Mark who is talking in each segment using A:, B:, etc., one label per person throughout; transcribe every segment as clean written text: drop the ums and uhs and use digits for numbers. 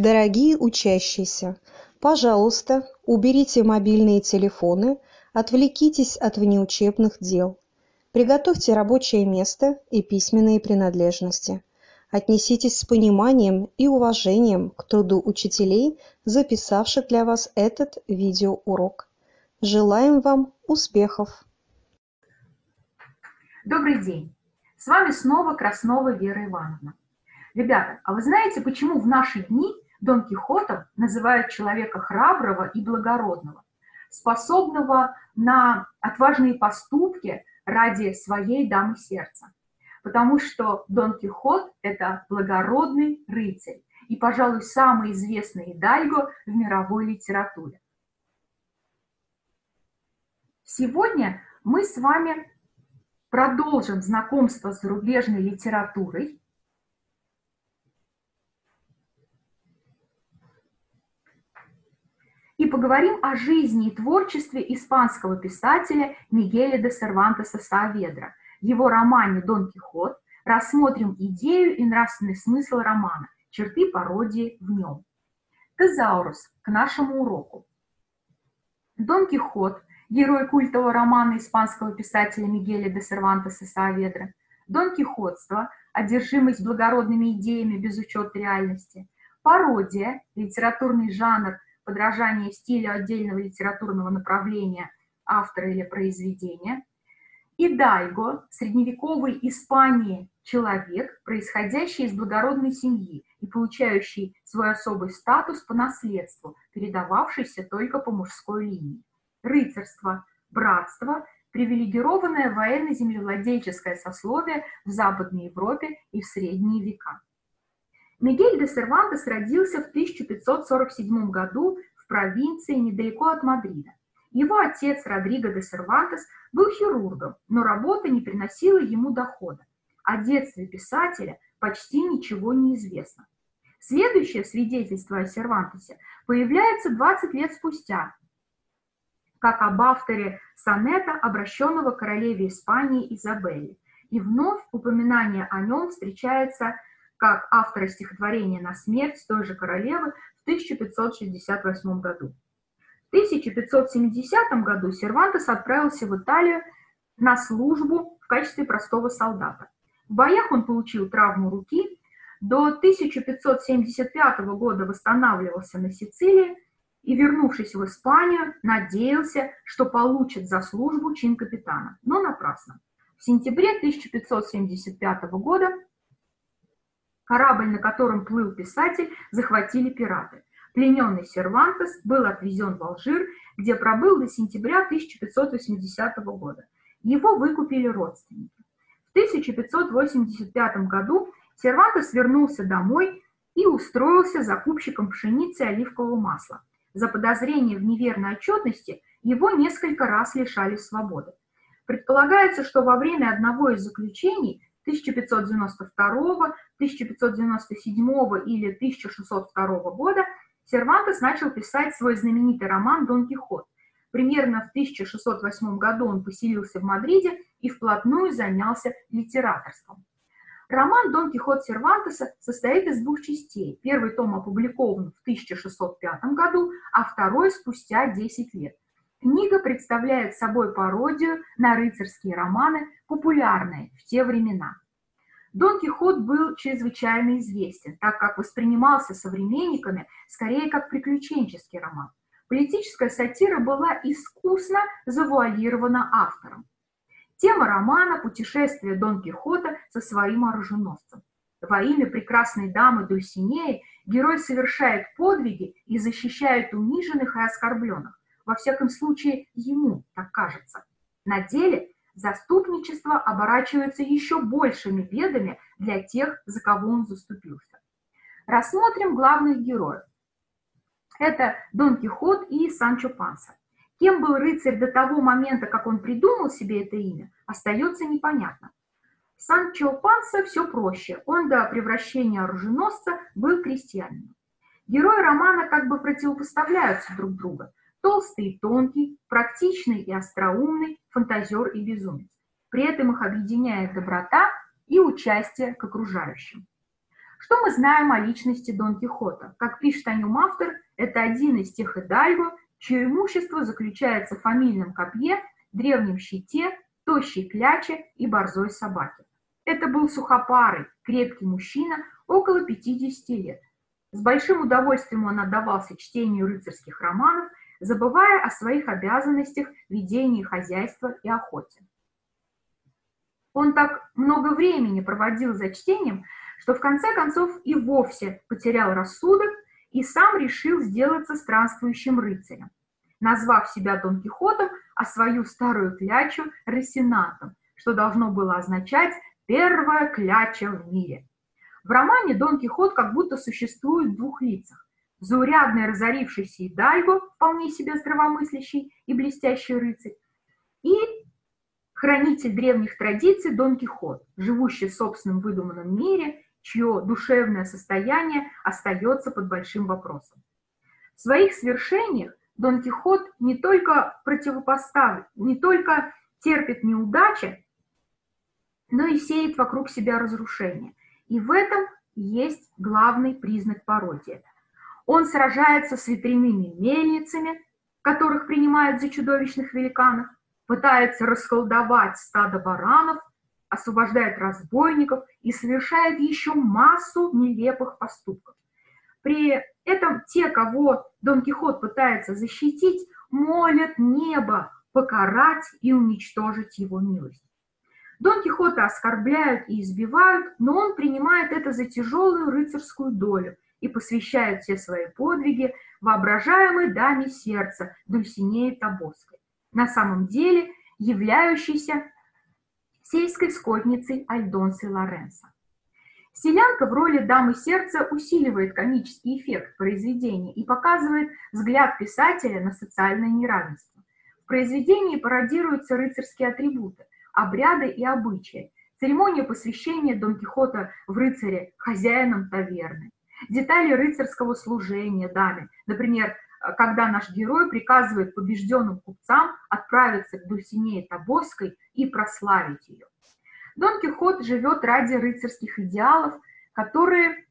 A: Дорогие учащиеся, пожалуйста, уберите мобильные телефоны, отвлекитесь от внеучебных дел. Приготовьте рабочее место и письменные принадлежности. Отнеситесь с пониманием и уважением к труду учителей, записавших для вас этот видеоурок. Желаем вам успехов!
B: Добрый день! С вами снова Краснова Вера Ивановна. Ребята, а вы знаете, почему в наши дни Дон Кихотом называют человека храброго и благородного, способного на отважные поступки ради своей дамы сердца? Потому что Дон Кихот – это благородный рыцарь и, пожалуй, самый известный идальго в мировой литературе. Сегодня мы с вами продолжим знакомство с зарубежной литературой. И поговорим о жизни и творчестве испанского писателя Мигеля де Сервантеса Сааведра. Его романе «Дон Кихот» рассмотрим идею и нравственный смысл романа, черты пародии в нем. Тезаурус к нашему уроку. Дон Кихот – герой культового романа испанского писателя Мигеля де Сервантеса Сааведра. Дон Кихотство – одержимость благородными идеями без учета реальности. Пародия – литературный жанр, подражание стилю отдельного литературного направления автора или произведения. Идальго – средневековой Испании человек, происходящий из благородной семьи и получающий свой особый статус по наследству, передававшийся только по мужской линии. Рыцарство, братство – привилегированное военно-землевладельческое сословие в Западной Европе и в средние века. Мигель де Сервантес родился в 1547 году в провинции недалеко от Мадрида. Его отец Родриго де Сервантес был хирургом, но работа не приносила ему дохода. О детстве писателя почти ничего не известно. Следующее свидетельство о Сервантесе появляется 20 лет спустя, как об авторе сонета, обращенного к королеве Испании Изабелле. И вновь упоминание о нем встречается как автора стихотворения «На смерть» той же королевы в 1568 году. В 1570 году Сервантес отправился в Италию на службу в качестве простого солдата. В боях он получил травму руки, до 1575 года восстанавливался на Сицилии и, вернувшись в Испанию, надеялся, что получит за службу чин капитана, но напрасно. В сентябре 1575 года корабль, на котором плыл писатель, захватили пираты. Плененный Сервантес был отвезен в Алжир, где пробыл до сентября 1580 года. Его выкупили родственники. В 1585 году Сервантес вернулся домой и устроился закупщиком пшеницы и оливкового масла. За подозрение в неверной отчетности его несколько раз лишали свободы. Предполагается, что во время одного из заключений 1592, 1597 или 1602 года Сервантес начал писать свой знаменитый роман «Дон Кихот». Примерно в 1608 году он поселился в Мадриде и вплотную занялся литераторством. Роман «Дон Кихот» Сервантеса состоит из двух частей. Первый том опубликован в 1605 году, а второй спустя 10 лет. Книга представляет собой пародию на рыцарские романы, популярные в те времена. Дон Кихот был чрезвычайно известен, так как воспринимался современниками скорее как приключенческий роман. Политическая сатира была искусно завуалирована автором. Тема романа – путешествие Дон Кихота со своим оруженосцем. Во имя прекрасной дамы Дульсинеи герой совершает подвиги и защищает униженных и оскорбленных. Во всяком случае, ему так кажется. На деле заступничество оборачивается еще большими бедами для тех, за кого он заступился. Рассмотрим главных героев. Это Дон Кихот и Санчо Панса. Кем был рыцарь до того момента, как он придумал себе это имя, остается непонятно. Санчо Панса все проще, он до превращения оруженосца был крестьянином. Герои романа как бы противопоставляются друг другу. Толстый и тонкий, практичный и остроумный, фантазер и безумец. При этом их объединяет доброта и участие к окружающим. Что мы знаем о личности Дон Кихота? Как пишет о нем автор, это один из тех идальго, чье имущество заключается в фамильном копье, древнем щите, тощей кляче и борзой собаке. Это был сухопарый, крепкий мужчина, около 50 лет. С большим удовольствием он отдавался чтению рыцарских романов, забывая о своих обязанностях в ведении хозяйства и охоте. Он так много времени проводил за чтением, что в конце концов и вовсе потерял рассудок и сам решил сделаться странствующим рыцарем, назвав себя Дон Кихотом, а свою старую клячу Росинантом, что должно было означать «первая кляча в мире». В романе Дон Кихот как будто существует в двух лицах. Заурядный разорившийся идальго, вполне себе здравомыслящий и блестящий рыцарь, и хранитель древних традиций Дон Кихот, живущий в собственном выдуманном мире, чье душевное состояние остается под большим вопросом. В своих свершениях Дон Кихот не только терпит неудачи, но и сеет вокруг себя разрушение. И в этом есть главный признак пародии. Он сражается с ветряными мельницами, которых принимают за чудовищных великанов, пытается расколдовать стадо баранов, освобождает разбойников и совершает еще массу нелепых поступков. При этом те, кого Дон Кихот пытается защитить, молят небо покарать и уничтожить его милость. Дон Кихота оскорбляют и избивают, но он принимает это за тяжелую рыцарскую долю и посвящает все свои подвиги воображаемой даме сердца Дульсинее Тобосской, на самом деле являющейся сельской скотницей Альдонсы Лоренцо. Селянка в роли дамы сердца усиливает комический эффект произведения и показывает взгляд писателя на социальное неравенство. В произведении пародируются рыцарские атрибуты, обряды и обычаи, церемония посвящения Дон Кихота в рыцаре хозяином таверны, детали рыцарского служения даме, например, когда наш герой приказывает побежденным купцам отправиться к Дульсинее Тобосской и прославить ее. Дон Кихот живет ради рыцарских идеалов, которые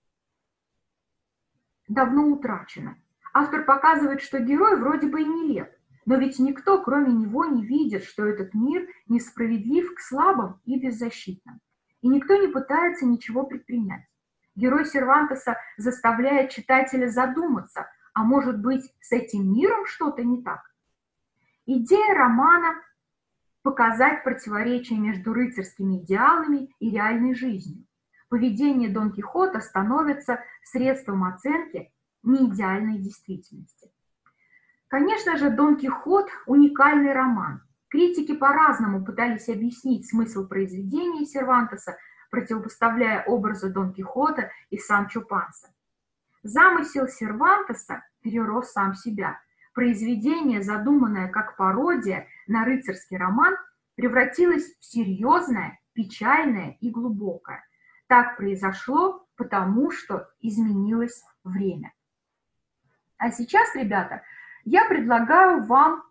B: давно утрачены. Автор показывает, что герой вроде бы и нелеп, но ведь никто, кроме него, не видит, что этот мир несправедлив к слабым и беззащитным. И никто не пытается ничего предпринять. Герой Сервантеса заставляет читателя задуматься, а может быть, с этим миром что-то не так? Идея романа – показать противоречие между рыцарскими идеалами и реальной жизнью. Поведение Дон Кихота становится средством оценки неидеальной действительности. Конечно же, Дон Кихот – уникальный роман. Критики по-разному пытались объяснить смысл произведения Сервантеса, противопоставляя образы Дон Кихота и Санчо Панса. Замысел Сервантеса перерос сам себя. Произведение, задуманное как пародия на рыцарский роман, превратилось в серьезное, печальное и глубокое. Так произошло, потому что изменилось время. А сейчас, ребята, я предлагаю вам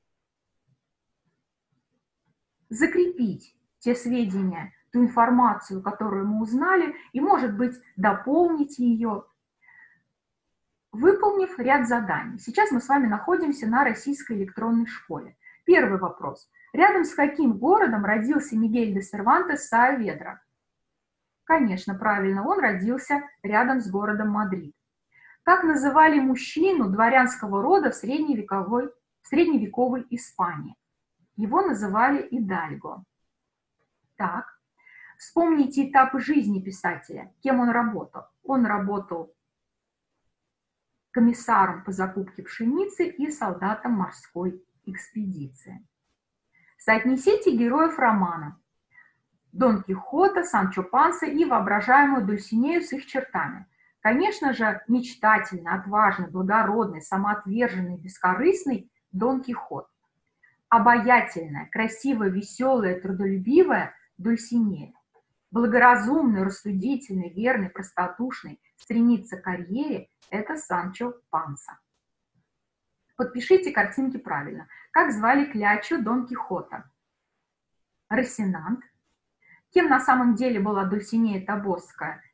B: закрепить те сведения, ту информацию, которую мы узнали, и, может быть, дополнить ее, выполнив ряд заданий. Сейчас мы с вами находимся на российской электронной школе. Первый вопрос. Рядом с каким городом родился Мигель де Сервантес Сааведра? Конечно, правильно, он родился рядом с городом Мадрид. Как называли мужчину дворянского рода в средневековой Испании? Его называли идальго. Так, вспомните этапы жизни писателя. Кем он работал? Он работал комиссаром по закупке пшеницы и солдатом морской экспедиции. Соотнесите героев романа Дон Кихота, Санчо Панса и воображаемую Дульсинею с их чертами. Конечно же, мечтательный, отважный, благородный, самоотверженный, бескорыстный Дон Кихот. Обаятельная, красивая, веселая, трудолюбивая Дульсинея. Благоразумный, рассудительный, верный, простодушный, стремится к карьере – это Санчо Панса. Подпишите картинки правильно. Как звали клячу Дон Кихота? Росинант. Кем на самом деле была Дульсинея Тобосская?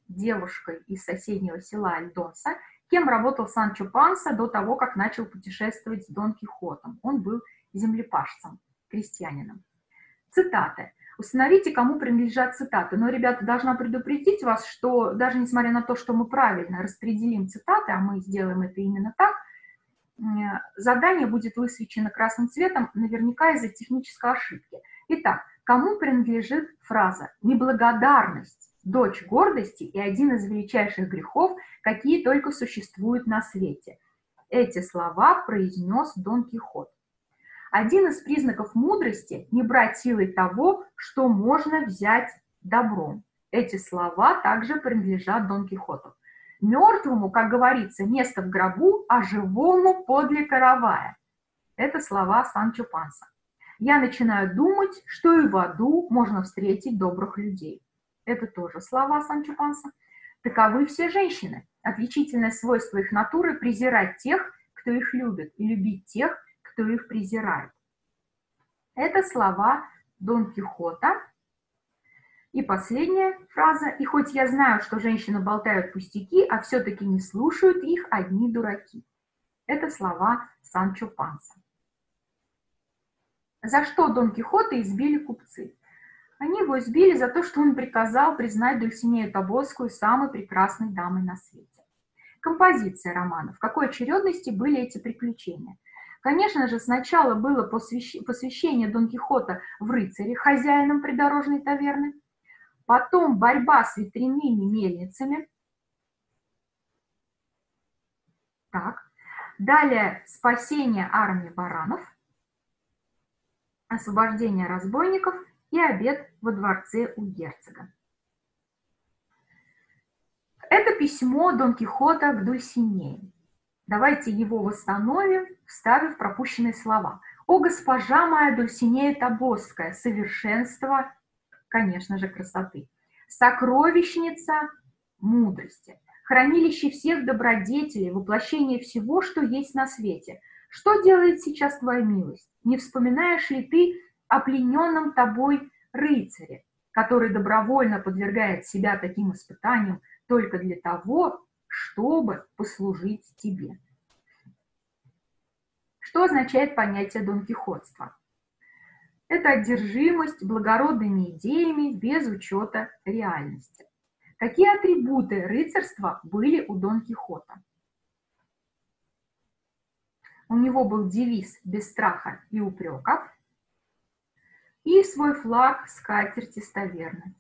B: девушкой из соседнего села Альдонса, кем работал Санчо Панса до того, как начал путешествовать с Дон Кихотом. Он был землепашцем, крестьянином. Цитаты. Установите, кому принадлежат цитаты. Но, ребята, должна предупредить вас, что даже несмотря на то, что мы правильно распределим цитаты, а мы сделаем это именно так, задание будет высвечено красным цветом, наверняка из-за технической ошибки. Итак, кому принадлежит фраза «неблагодарность, дочь гордости и один из величайших грехов, какие только существуют на свете». Эти слова произнес Дон Кихот. Один из признаков мудрости – не брать силой того, что можно взять добром. Эти слова также принадлежат Дон Кихоту. Мертвому, как говорится, место в гробу, а живому подле каравая. Это слова Санчо Панса. Я начинаю думать, что и в аду можно встретить добрых людей. Это тоже слова Санчо Панса. Таковы все женщины. Отличительное свойство их натуры – презирать тех, кто их любит, и любить тех, кто их презирает. Это слова Дон Кихота. И последняя фраза. И хоть я знаю, что женщины болтают пустяки, а все-таки не слушают их одни дураки. Это слова Санчо Панса. За что Дон Кихота избили купцы? Они его избили за то, что он приказал признать Дульсинею Тобосскую самой прекрасной дамой на свете. Композиция романа. В какой очередности были эти приключения? Конечно же, сначала было посвящение Дон Кихота в рыцаре, хозяином придорожной таверны, потом борьба с ветряными мельницами, так. Далее спасение армии баранов, освобождение разбойников и обед во дворце у герцога. Это письмо Дон Кихота к Дульсинее. Давайте его восстановим, вставив пропущенные слова. «О, госпожа моя Дульсинея Тобосская, совершенство, конечно же, красоты, сокровищница мудрости, хранилище всех добродетелей, воплощение всего, что есть на свете. Что делает сейчас твоя милость? Не вспоминаешь ли ты о плененном тобой рыцаре, который добровольно подвергает себя таким испытаниям только для того, чтобы послужить тебе?» Что означает понятие донкихотства? Это одержимость благородными идеями без учета реальности. Какие атрибуты рыцарства были у Дон Кихота? У него был девиз «без страха и упреков» и свой флаг скатерти с таверны.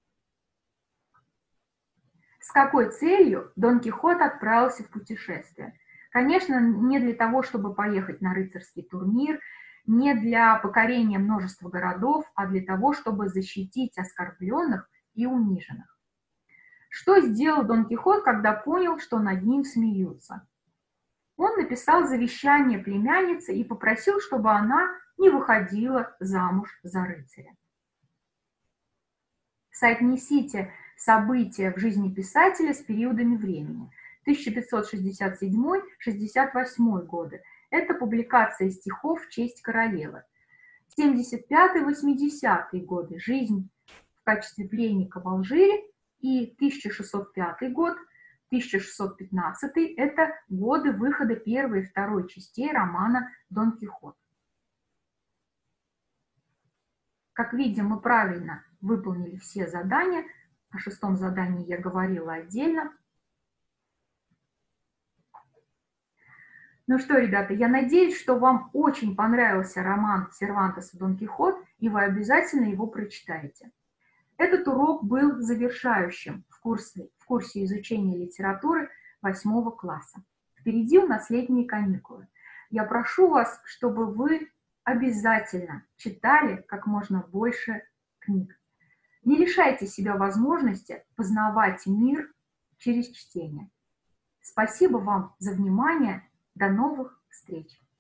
B: С какой целью Дон Кихот отправился в путешествие? Конечно, не для того, чтобы поехать на рыцарский турнир, не для покорения множества городов, а для того, чтобы защитить оскорбленных и униженных. Что сделал Дон Кихот, когда понял, что над ним смеются? Он написал завещание племяннице и попросил, чтобы она не выходила замуж за рыцаря. Соотнесите события в жизни писателя с периодами времени. 1567-68 годы. Это публикация стихов в честь королевы. 75-80 годы. Жизнь в качестве пленника в Алжире. И 1605 год, 1615 – это годы выхода первой и второй частей романа «Дон Кихот». Как видим, мы правильно выполнили все задания. О шестом задании я говорила отдельно. Ну что, ребята, я надеюсь, что вам очень понравился роман Сервантеса «Дон Кихот», и вы обязательно его прочитаете. Этот урок был завершающим в курсе изучения литературы 8 класса. Впереди у нас летние каникулы. Я прошу вас, чтобы вы обязательно читали как можно больше книг. Не лишайте себя возможности познавать мир через чтение. Спасибо вам за внимание. До новых встреч!